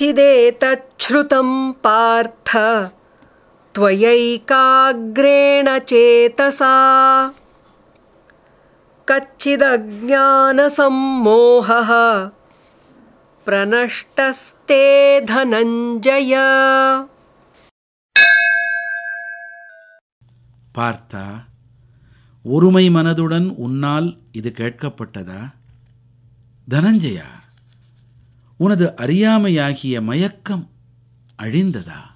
कच्चिदेतच्छ्रुतं पार्थ त्वयैकाग्रेण चेतसा कच्चिदज्ञानसम्मोहः प्रनष्टस्ते धनञ्जय. பார்த்தா, ஒருமை மனதுடன் உன்னால் இது கேட்கப்பட்டதா? தனஞ்சயா, உனது அறியாமையாகிய மயக்கம் அழிந்ததா?